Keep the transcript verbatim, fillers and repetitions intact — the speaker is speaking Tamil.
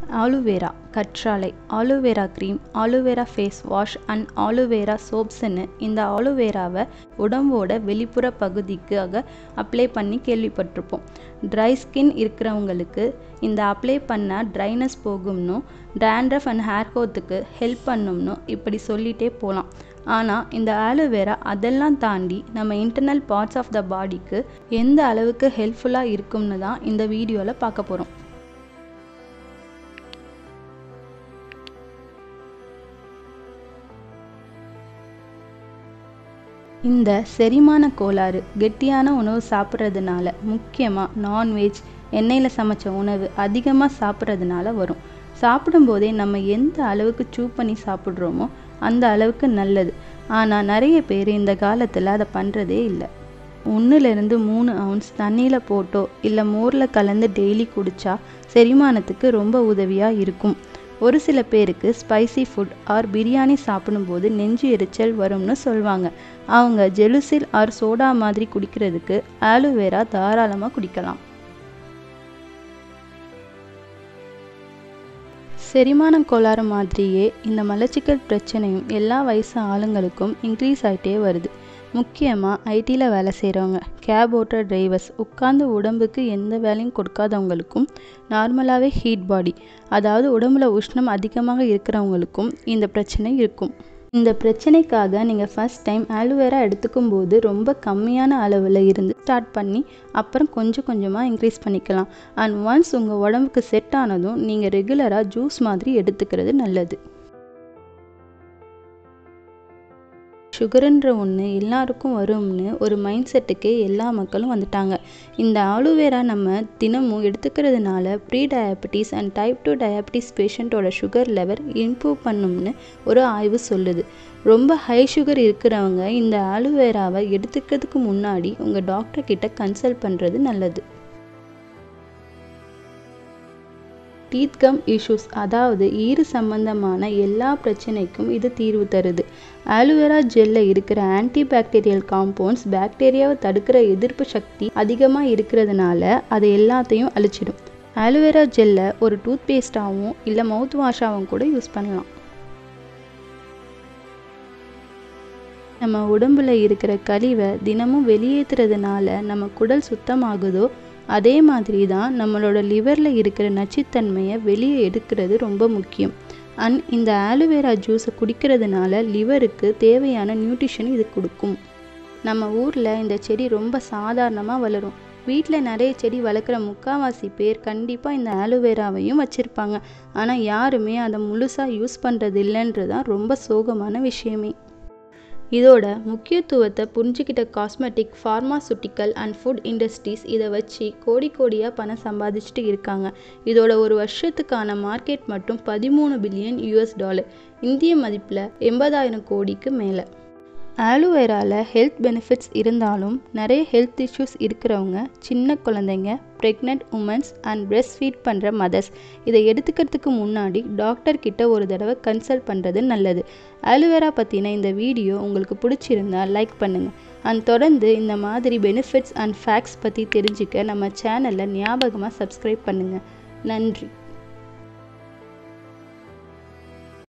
Aloe Vera, கற்றாழை, Aloe Vera cream, Aloe Vera face wash and Aloe Vera soapsன்னு இந்த Aloe Veraவை உடம்போட வெளிப்புற பகுதிக்காக அப்ளை பண்ணி கேள்விப்பட்டிருப்போம். ட்ரை ஸ்கின் இருக்கிறவங்களுக்கு இந்த அப்ளை பண்ணால் ட்ரைனஸ் போகும்னும் dandruff அண்ட் ஹேர் க்ரோத்துக்கு ஹெல்ப் பண்ணும்னு இப்படி சொல்லிகிட்டே போகலாம். ஆனால் இந்த ஆலோவேரா அதெல்லாம் தாண்டி நம்ம இன்டர்னல் பார்ட்ஸ் ஆஃப் த பாடிக்கு எந்த அளவுக்கு ஹெல்ப்ஃபுல்லாக இருக்கும்னு தான் இந்த வீடியோவில் பார்க்க போகிறோம். இந்த செரிமான கோளாறு கெட்டியான உணவு சாப்பிட்றதுனால, முக்கியமாக நான்வெஜ் எண்ணெயில் சமைச்ச உணவு அதிகமாக சாப்பிட்றதுனால வரும். சாப்பிடும்போதே நம்ம எந்த அளவுக்கு சூ பண்ணி சாப்பிட்றோமோ அந்த அளவுக்கு நல்லது. ஆனால் நிறைய பேர் இந்த காலத்தில் அதை பண்ணுறதே இல்லை. ஒன்றுலேருந்து மூணு அவுன்ஸ் தண்ணியில் போட்டோ இல்லை மோரில் கலந்து டெய்லி குடித்தா செரிமானத்துக்கு ரொம்ப உதவியாக இருக்கும். ஒரு சில பேருக்கு ஸ்பைசி ஃபுட் ஆர் பிரியாணி சாப்பிடும்போது நெஞ்சு எரிச்சல் வரும்னு சொல்லுவாங்க. அவங்க ஜெலுசில் ஆர் சோடா மாதிரி குடிக்கிறதுக்கு ஆலோவேரா தாராளமாக குடிக்கலாம். செரிமான கோளாறு மாதிரியே இந்த மலச்சிக்கல் பிரச்சனையும் எல்லா வயசு ஆளுங்களுக்கும் இன்க்ரீஸ் ஆகிட்டே வருது. முக்கியமாக ஐடியில் வேலை செய்கிறவங்க, கேப் ஓட்டுற டிரைவர்ஸ், உட்கார்ந்து உடம்புக்கு எந்த வேலையும் கொடுக்காதவங்களுக்கும், நார்மலாகவே ஹீட் பாடி அதாவது உடம்புல உஷ்ணம் அதிகமாக இருக்கிறவங்களுக்கும் இந்த பிரச்சனை இருக்கும். இந்த பிரச்சனைக்காக நீங்கள் ஃபஸ்ட் டைம் ஆலோவேரா எடுத்துக்கும் போது ரொம்ப கம்மியான அளவில் இருந்து ஸ்டார்ட் பண்ணி அப்புறம் கொஞ்சம் கொஞ்சமாக இன்க்ரீஸ் பண்ணிக்கலாம். அண்ட் ஒன்ஸ் உங்கள் உடம்புக்கு செட் ஆனதும் நீங்கள் ரெகுலராக ஜூஸ் மாதிரி எடுத்துக்கிறது நல்லது. சுகருன்ற ஒன்று எல்லாருக்கும் வரும்னு ஒரு மைண்ட் செட்டுக்கே எல்லா மக்களும் வந்துட்டாங்க. இந்த ஆலோவேரா நம்ம தினமும் எடுத்துக்கிறதுனால pre diabetes and type two diabetes பேஷண்ட்டோட சுகர் லெவல் இம்ப்ரூவ் பண்ணும்னு ஒரு ஆய்வு சொல்லுது. ரொம்ப ஹை சுகர் இருக்கிறவங்க இந்த ஆலோவேராவை எடுத்துக்கிறதுக்கு முன்னாடி உங்கள் டாக்டர் கிட்ட கன்சல்ட் பண்ணுறது நல்லது. டீத் கம் இஷ்யூஸ் அதாவது ஈறு சம்பந்தமான எல்லா பிரச்சனைக்கும் இது தீர்வு தருது. ஆலோவேரா ஜெல்ல இருக்கிற ஆன்டிபாக்டீரியல் காம்பவுண்ட்ஸ் பாக்டீரியாவை தடுக்கிற எதிர்ப்பு சக்தி அதிகமாக இருக்கிறதுனால அதை எல்லாத்தையும் அழிச்சிடும். ஆலோவேரா ஜெல்லை ஒரு டூத் பேஸ்டாகவும் இல்லை மவுத் வாஷாகவும் கூட யூஸ் பண்ணலாம். நம்ம உடம்புல இருக்கிற கழிவை தினமும் வெளியேற்றுறதுனால நம்ம குடல் சுத்தமாகுதோ அதே மாதிரி தான் நம்மளோட லிவரில் இருக்கிற நச்சுத்தன்மையை வெளியே எடுக்கிறது ரொம்ப முக்கியம். அண்ட் இந்த ஆலோவேரா ஜூஸை குடிக்கிறதுனால லிவருக்கு தேவையான நியூட்ரிஷன் இது கொடுக்கும். நம்ம ஊரில் இந்த செடி ரொம்ப சாதாரணமாக வளரும். வீட்டில் நிறைய செடி வளர்க்குற முக்கால்வாசி பேர் கண்டிப்பாக இந்த ஆலோவேராவையும் வச்சுருப்பாங்க. ஆனால் யாருமே அதை முழுசாக யூஸ் பண்ணுறது இல்லைன்றது தான் ரொம்ப சோகமான விஷயமே. இதோட முக்கியத்துவத்தை புரிஞ்சுக்கிட்ட cosmetic, pharmaceutical and food industries இதை வச்சு கோடி கோடியாக பணம் சம்பாதிச்சுட்டு இருக்காங்க. இதோட ஒரு வருஷத்துக்கான மார்க்கெட் மட்டும் பதிமூணு பில்லியன் யூஎஸ் டாலர், இந்திய மதிப்பில் எண்பதாயிரம் கோடிக்கு மேலே. ஆலோவேராவில் ஹெல்த் பெனிஃபிட்ஸ் இருந்தாலும் நிறைய ஹெல்த் இஷ்யூஸ் இருக்கிறவங்க, சின்ன குழந்தைங்க, pregnant womens and breast feed பண்ணுற மதர்ஸ் இதை எடுத்துக்கிறதுக்கு முன்னாடி டாக்டர் கிட்ட ஒரு தடவை கன்சல்ட் பண்ணுறது நல்லது. ஆலோவேரா பற்றின இந்த வீடியோ உங்களுக்கு பிடிச்சிருந்தா லைக் பண்ணுங்கள். அண்ட் தொடர்ந்து இந்த மாதிரி பெனிஃபிட்ஸ் அண்ட் ஃபேக்ட்ஸ் பற்றி தெரிஞ்சுக்க நம்ம சேனலை ஞாபகமாக சப்ஸ்கிரைப் பண்ணுங்கள். நன்றி.